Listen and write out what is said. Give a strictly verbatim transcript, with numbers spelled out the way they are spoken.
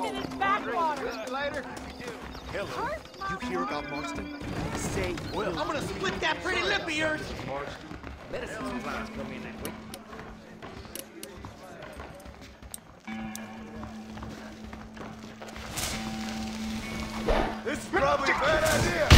in his backwater. Later. Hello. You hear about Marston? Say, Well, I'm gonna split that pretty lip of yours. Marston. Medicine supplies come in that week. This is probably a bad idea.